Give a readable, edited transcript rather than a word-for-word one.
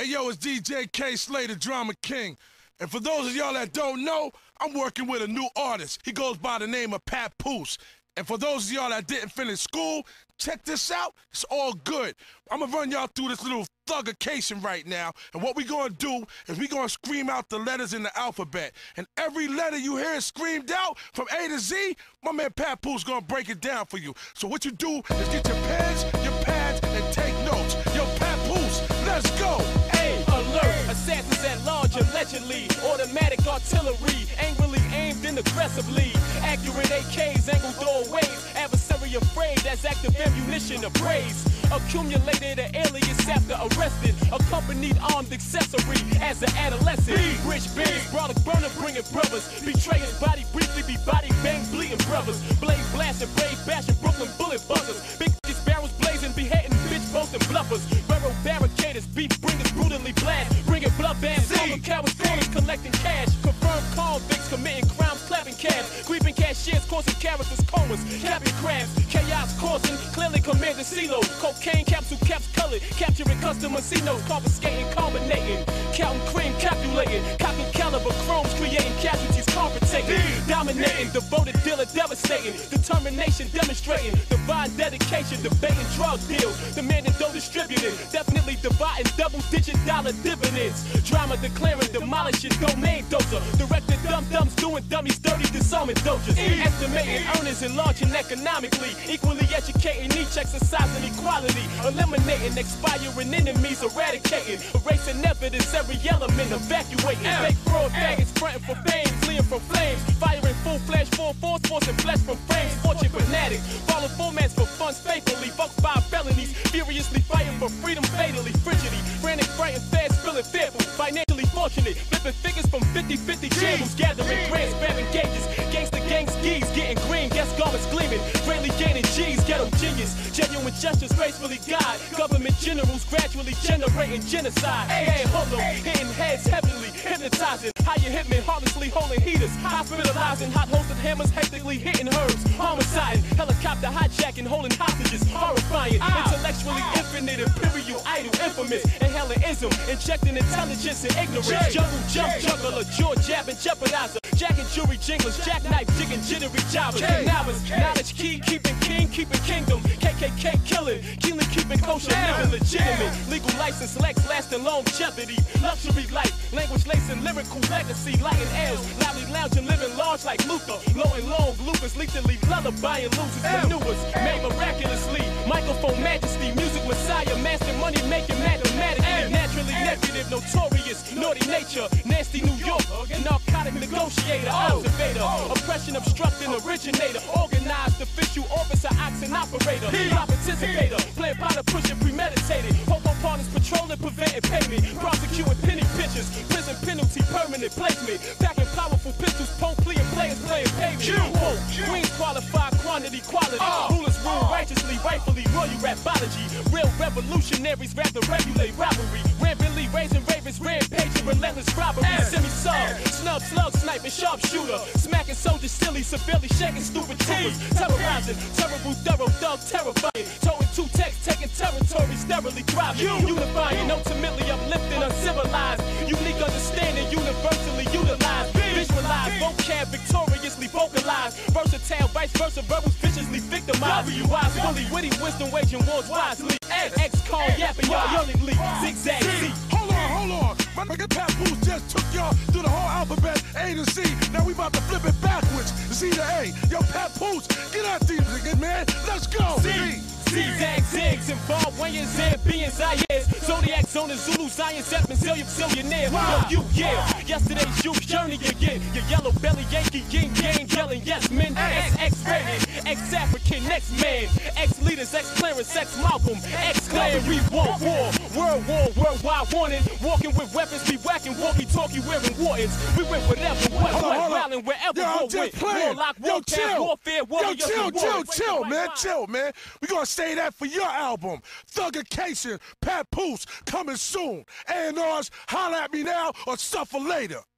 Hey, yo, it's DJ K Slay, the Drama King. And for those of y'all that don't know, I'm working with a new artist. He goes by the name of Papoose. And for those of y'all that didn't finish school, check this out. It's all good. I'm gonna run y'all through this little thuggication right now. And what we gonna do is we gonna scream out the letters in the alphabet. And every letter you hear screamed out from A to Z, my man Papoose gonna break it down for you. So what you do is get your pens, your pads, and take notes. Yo, Papoose, let's go. Alert, assassins at large allegedly, automatic artillery, angrily aimed and aggressively, accurate AKs, angled doorways, adversary afraid, that's active ammunition appraised, accumulated an alias after arrested, accompanied armed accessory as an adolescent, rich beans, brother burner bringing brothers, betray his body briefly, be body bang bleeding brothers, blade blasting, brave bashing, Brooklyn bullet buzzers, big barrels blazing, beheading, bitch boasting bluffers, railroad barricaders, beef bringers brutally blast, bringing blood bands, over cowards falling, collecting cash, confirmed convicts committing crimes, clapping cabs, creeping cashiers, causing characters comas, capping crabs, chaos causing, clearly commanding CeeLo, cocaine capsule caps colored, capturing customer C-notes, confiscating, culminating, counting cream, calculating, cocking caliber, chromes, creating casualties, confrontating, dominating, devoted dealer, devastating, determination, demonstrating, divine dedication, debating drug deals, demanding dough distributed, definitely dividing double-digit dollar dividends, drama declaring, demolishing domain dozer, directed dum-dums doing dummies dirty, disarming dojers, estimating earnings, enlarging economically, equally educating each, exercising equality, eliminating expiring enemies, eradicating, erasing evidence, every element, evacuating, fake fraud faggots, fronting for fame, fleeing from flames, firing full flash, full force, forcing flesh from frames, fortune fanatics, follow formats for funds faithfully, fuck 5 felonies, furiously fighting for freedom, fatally, frigidity, frantic, frightened, fast, feeling fearful, financially fortunate, flipping figures from 50-50 jams, gathering grants, grabbing gauges, gangster gang skis, getting green, guest garments gleaming, greatly gaining G's, ghetto genius, genuine gestures, gracefully guide, government generals gradually generating genocide, hey, hold on, hitting heads heavily, hypnotizing, higher hitmen, harmlessly holding heaters, hospitalizing, hot hosted hammers, hectically hitting herbs, homiciding, helicopter hijacking, holding hostages, horrifying, intellectually infinite, imperial, idol, infamous, inhaling ism, injecting intelligence and ignorance, jungle jump juggler, jaw jabbing, jeopardizer, jacking jury jinglers, jackknife jigging, jittery jobbers, knowledge key, keeping king, keeping kingdom, KKK killing, keenly keeping kosher, living legitimate, legal license, lex lasting longevity, luxury life, language lacing, lyrical legacy, lighting L's, loudly lounging, living large like Luther, low and long, bloopers, lethally lullabying losers, maneuvers, made miraculously, microphone majesty, music messiah, master money making mathematically, naturally negative, notorious, naughty nature, nasty New York, narcotic negotiator, observator, oppression obstructing originator, organized official officer, oxen operator, drop anticipator, playing by the pushing premeditated, hope partners patrolling, preventing payment, prosecuting penny pitchers, prison penalty, permanent placement, packing powerful pistols, punk pleading players playing payment, Queens qualified, quantity, quality, rulers rule righteously, rightfully, royal rapology, real revolutionaries rather regulate robbery, rampantly raising ravens, rampaging, relentless robbery, semi-sub, snub, slug, sniping, sharpshooter, smacking soldiers silly, severely shaking stupid troopers, terrorizing, terrible, thorough, thug, terrifying, towing 2 techs, taking territory, sterilely thriving, unifying, ultimately uplifting, uncivilized, unique understanding, universally utilized, visualize, vocab, victoriously vocalized, versatile, vice versa, verbals viciously victimized, wise, fully witty, wisdom, waging wars wisely, X-call, yapping, y'all yearningly, zigzag, Z. Hold on. My nigga Papoose just took y'all through the whole alphabet, A to Z. Now we about to flip it backwards, Z to A. Yo, Papoose, get out these niggas, man. Let's go. Zigzag, zigs, Zimbabweans, Zambians, Zaires, Zodiac, Zona, Zulu, Zion, Zeppin, zillionaire. Yo, you, yesterday's youth journey again. Your yellow belly Yankee, yin yang, yelling yes men. X-rated, X-African, X-Man, X-leaders, X-Clarence, X-Malcolm, X-Clan, we want war. World war, worldwide warning. Walking with weapons, be whacking, walkie-talkie, wearing wardens. We went whatever, what, wildin' wherever war went. Warlock, warcraft, warfare, warriors, chill, man. We gonna say that for your album. Thuggication, Papoose, coming soon. A&Rs, holla at me now or suffer later.